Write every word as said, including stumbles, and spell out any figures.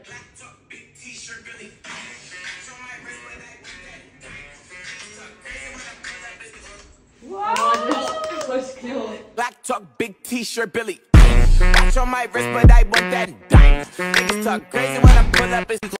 Black talk, big t-shirt, Billy. Watch on my wrist, but I want that dime. Niggas talk crazy when I pull up. It's